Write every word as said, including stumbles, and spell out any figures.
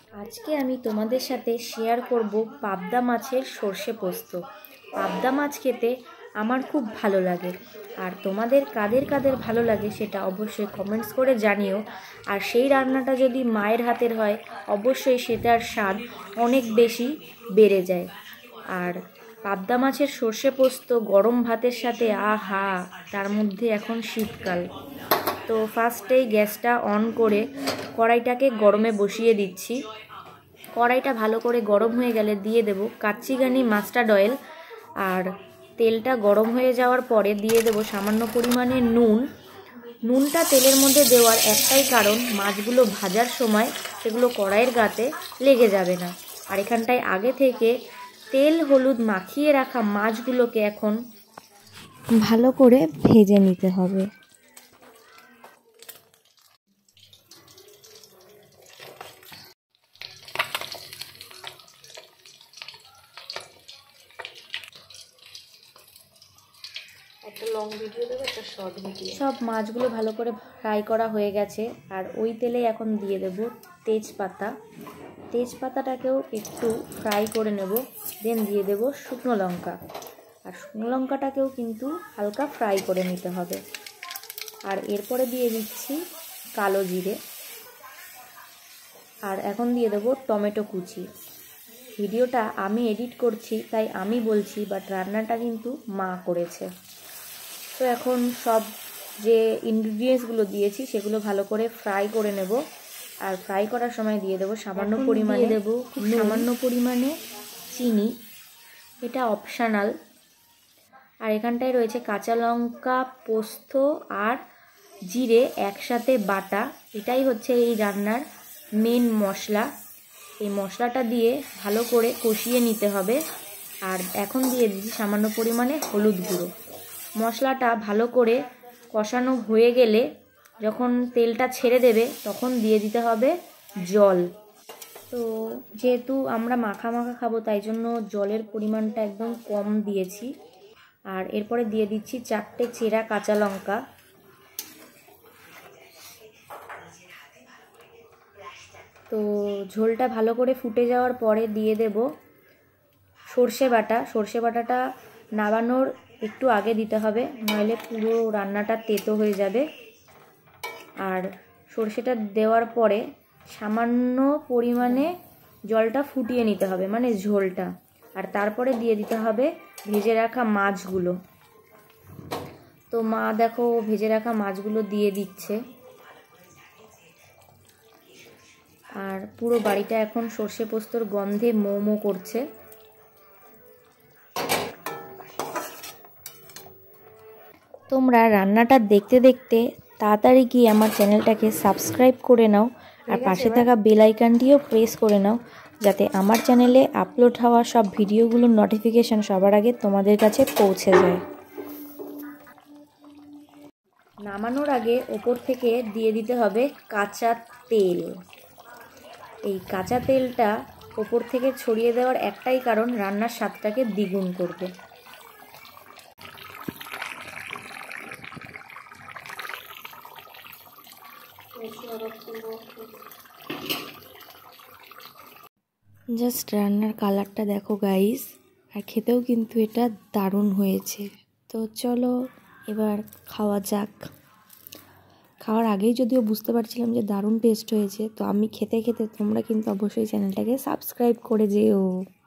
আজকে আমি তোমাদের সাথে শেয়ার করব পাবদা মাছের সর্ষে পোস্ত। পাবদা মাছ খেতে আমার খুব ভালো লাগে, আর তোমাদের কাদের কাদের ভালো লাগে সেটা অবশ্যই কমেন্টস করে জানিও। আর সেই রান্নাটা যদি মায়ের হাতের হয় অবশ্যই সেটার স্বাদ অনেক বেশি বেড়ে যায়। আর পাবদা মাছের সর্ষে পোস্ত গরম ভাতের সাথে আহা, তার মধ্যে এখন শীতকাল। তো ফার্স্টেই গ্যাসটা অন করে কড়াইটাকে গরমে বসিয়ে দিচ্ছি। কড়াইটা ভালো করে গরম হয়ে গেলে দিয়ে দেব কাচ্চিঘানি মাস্টার্ড অয়েল, আর তেলটা গরম হয়ে যাওয়ার পরে দিয়ে দেব সামান্য পরিমাণে নুন। নুনটা তেলের মধ্যে দেওয়ার একটাই কারণ, মাছগুলো ভাজার সময় সেগুলো কড়াইয়ের গাতে লেগে যাবে না। আর এখানটায় আগে থেকে তেল হলুদ মাখিয়ে রাখা মাছগুলোকে এখন ভালো করে ভেজে নিতে হবে। একটা লং ভিডিও দেবো, একটা শর্ট ভিডিও। সব মাছগুলো ভালো করে ফ্রাই করা হয়ে গেছে, আর ওই তেলে এখন দিয়ে দেব তেজপাতা। তেজপাতাটাকেও একটু ফ্রাই করে নেব, দেন দিয়ে দেব শুকনো লঙ্কা, আর শুকনো লঙ্কাটাকেও কিন্তু হালকা ফ্রাই করে নিতে হবে। আর এরপরে দিয়ে দিচ্ছি কালো জিরে, আর এখন দিয়ে দেব টমেটো কুচি। ভিডিওটা আমি এডিট করছি তাই আমি বলছি, বাট রান্নাটা কিন্তু মা করেছে। তো এখন সব যে ইনগ্রিডিয়েন্টসগুলো দিয়েছি সেগুলো ভালো করে ফ্রাই করে নেব। আর ফ্রাই করার সময় দিয়ে দেবো সামান্য পরিমাণে দেব খুব সামান্য পরিমাণে চিনি, এটা অপশানাল। আর এখানটায় রয়েছে কাঁচা লঙ্কা, পোস্ত আর জিরে একসাথে বাটা, এটাই হচ্ছে এই রান্নার মেন মশলা। এই মশলাটা দিয়ে ভালো করে কষিয়ে নিতে হবে। আর এখন দিয়ে দিচ্ছি সামান্য পরিমাণে হলুদ গুঁড়ো। মশলাটা ভালো করে কষানো হয়ে গেলে যখন তেলটা ছেড়ে দেবে তখন দিয়ে দিতে হবে জল। তো যেহেতু আমরা মাখা মাখা খাবো তাই জন্য জলের পরিমাণটা একদম কম দিয়েছি। আর এরপরে দিয়ে দিচ্ছি চারটে চেরা কাঁচা লঙ্কা। তো ঝোলটা ভালো করে ফুটে যাওয়ার পরে দিয়ে দেব সর্ষে বাটা। সর্ষে বাটাটা নাবানোর একটু আগে দিতে হবে, নইলে পুরো রান্নাটা তেতো হয়ে যাবে। আর সর্ষেটা দেওয়ার পরে সামান্য পরিমাণে জলটা ফুটিয়ে নিতে হবে, মানে ঝোলটা। আর তারপরে দিয়ে দিতে হবে ভেজে রাখা মাছগুলো। তো মা দেখো ভেজে রাখা মাছগুলো দিয়ে দিচ্ছে, আর পুরো বাড়িটা এখন সর্ষে পোস্তর গন্ধে মো মো করছে। তোমরা রান্নাটা দেখতে দেখতে তাড়াতাড়ি গিয়ে আমার চ্যানেলটাকে সাবস্ক্রাইব করে নাও, আর পাশে থাকা বেল আইকনটিও প্রেস করে নাও, যাতে আমার চ্যানেলে আপলোড হওয়া সব ভিডিওগুলোর নোটিফিকেশান সবার আগে তোমাদের কাছে পৌঁছে যায়। নামানোর আগে ওপর থেকে দিয়ে দিতে হবে কাঁচা তেল। এই কাঁচা তেলটা ওপর থেকে ছড়িয়ে দেওয়ার একটাই কারণ, রান্নার স্বাদটাকে দ্বিগুণ করবে। জাস্ট রান্নার কালারটা দেখো গাইস, আর খেতেও কিন্তু এটা দারুণ হয়েছে। তো চলো এবার খাওয়া যাক। খাওয়ার আগেই যদিও বুঝতে পারছিলাম যে দারুণ টেস্ট হয়েছে, তো আমি খেতে খেতে তোমরা কিন্তু অবশ্যই চ্যানেলটাকে সাবস্ক্রাইব করে যেও।